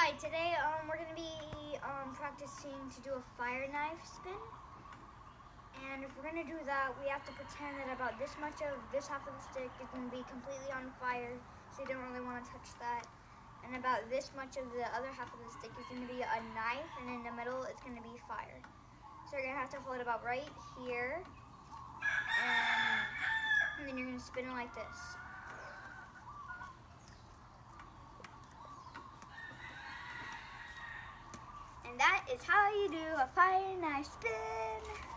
Hi, today we're going to be practicing to do a fire knife spin. And if we're going to do that, we have to pretend that about this much of this half of the stick is going to be completely on fire, so you don't really want to touch that. And about this much of the other half of the stick is going to be a knife, and in the middle it's going to be fire. So you're going to have to hold it about right here, and then you're going to spin it like this. And that is how you do a fire knife spin.